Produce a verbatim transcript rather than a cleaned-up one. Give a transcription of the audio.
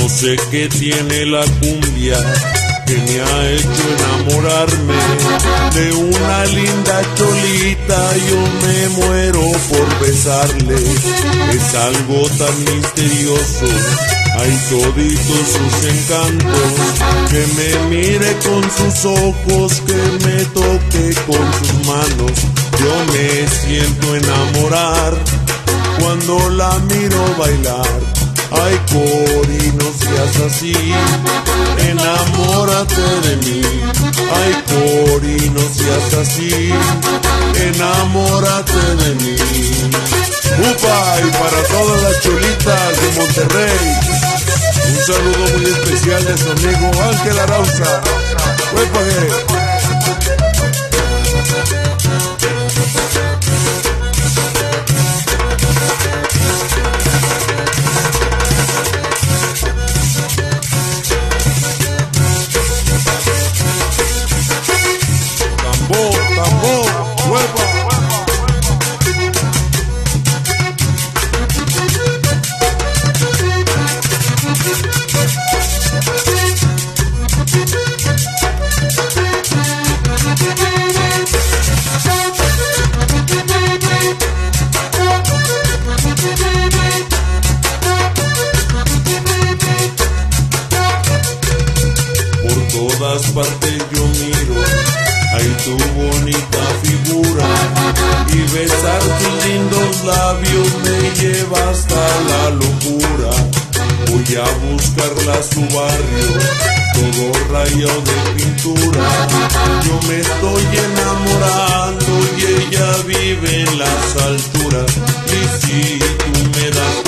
No sé qué tiene la cumbia que me ha hecho enamorarme de una linda cholita. Yo me muero por besarle, es algo tan misterioso. Hay toditos sus encantos, que me mire con sus ojos, que me toque con sus manos. Yo me siento enamorar cuando la miro bailar. Ay, Cori, no seas así, enamórate de mí. Ay, Cori, no seas así, enamórate de mí. ¡Upa! Y para todas las cholitas de Monterrey, un saludo muy especial de su amigo Ángel Arauza. ¡Uepa! Todas partes yo miro, ay, tu bonita figura, y besar tus lindos labios me lleva hasta la locura. Voy a buscarla a su barrio, todo rayado de pintura. Yo me estoy enamorando y ella vive en las alturas. Y si tú me das